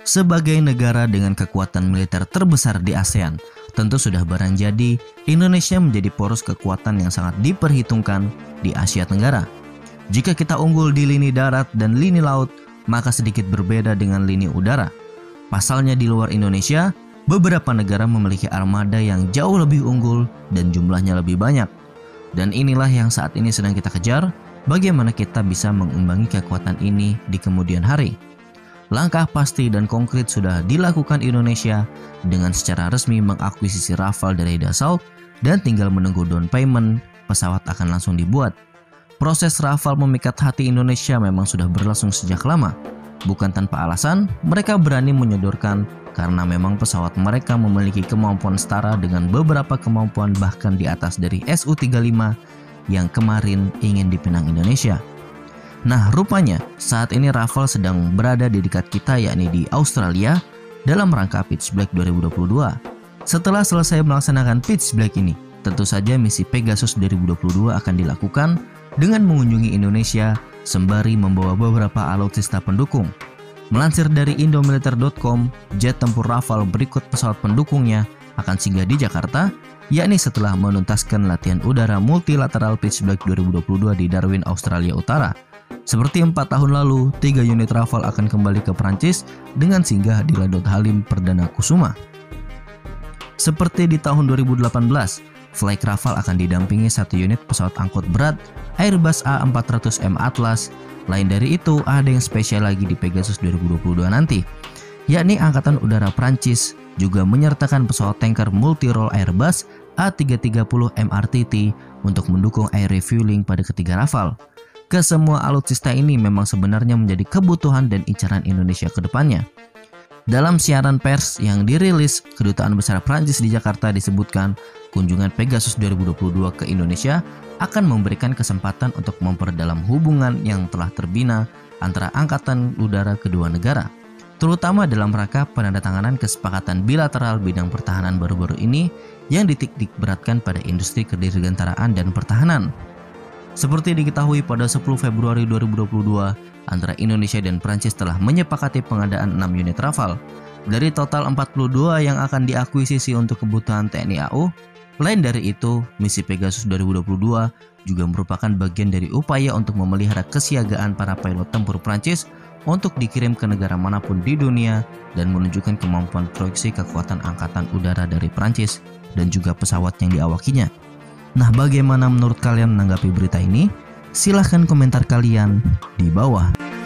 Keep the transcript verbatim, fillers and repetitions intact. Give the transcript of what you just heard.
Sebagai negara dengan kekuatan militer terbesar di ASEAN, tentu sudah barang jadi Indonesia menjadi poros kekuatan yang sangat diperhitungkan di Asia Tenggara. Jika kita unggul di lini darat dan lini laut, maka sedikit berbeda dengan lini udara. Pasalnya di luar Indonesia, beberapa negara memiliki armada yang jauh lebih unggul dan jumlahnya lebih banyak. Dan inilah yang saat ini sedang kita kejar, bagaimana kita bisa mengimbangi kekuatan ini di kemudian hari. Langkah pasti dan konkret sudah dilakukan Indonesia dengan secara resmi mengakuisisi Rafale dari Dassault dan tinggal menunggu down payment, pesawat akan langsung dibuat. Proses Rafale memikat hati Indonesia memang sudah berlangsung sejak lama. Bukan tanpa alasan, mereka berani menyodorkan karena memang pesawat mereka memiliki kemampuan setara dengan beberapa kemampuan bahkan di atas dari S U tiga puluh lima yang kemarin ingin dipinang Indonesia. Nah, rupanya saat ini Rafale sedang berada di dekat kita, yakni di Australia dalam rangka Pitch Black dua ribu dua puluh dua. Setelah selesai melaksanakan Pitch Black ini, tentu saja misi Pegasus dua ribu dua puluh dua akan dilakukan dengan mengunjungi Indonesia sembari membawa beberapa alutsista pendukung. Melansir dari indomiliter dot com, jet tempur Rafale berikut pesawat pendukungnya akan singgah di Jakarta, yakni setelah menuntaskan latihan udara multilateral Pitch Black dua ribu dua puluh dua di Darwin, Australia Utara. Seperti empat tahun lalu, tiga unit Rafale akan kembali ke Prancis dengan singgah di Ladot Halim Perdana Kusuma. Seperti di tahun dua ribu delapan belas, flight Rafale akan didampingi satu unit pesawat angkut berat Airbus A empat ratus M Atlas. Lain dari itu, ada yang spesial lagi di Pegasus dua ribu dua puluh dua nanti, yakni Angkatan Udara Prancis juga menyertakan pesawat tanker multi-role Airbus A tiga ratus tiga puluh M R T T untuk mendukung air refueling pada ketiga Rafale. Kesemua alutsista ini memang sebenarnya menjadi kebutuhan dan incaran Indonesia ke depannya. Dalam siaran pers yang dirilis Kedutaan Besar Prancis di Jakarta disebutkan, kunjungan Pegasus dua ribu dua puluh dua ke Indonesia akan memberikan kesempatan untuk memperdalam hubungan yang telah terbina antara Angkatan Udara kedua negara, terutama dalam rangka penandatanganan kesepakatan bilateral bidang pertahanan baru-baru ini yang dititik beratkan pada industri kedirgantaraan dan pertahanan. Seperti diketahui pada sepuluh Februari dua ribu dua puluh dua, antara Indonesia dan Prancis telah menyepakati pengadaan enam unit Rafale. Dari total empat puluh dua yang akan diakuisisi untuk kebutuhan T N I A U, lain dari itu, misi Pegasus dua ribu dua puluh dua juga merupakan bagian dari upaya untuk memelihara kesiagaan para pilot tempur Prancis untuk dikirim ke negara manapun di dunia dan menunjukkan kemampuan proyeksi kekuatan angkatan udara dari Prancis dan juga pesawat yang diawakinya. Nah, bagaimana menurut kalian menanggapi berita ini? Silahkan komentar kalian di bawah.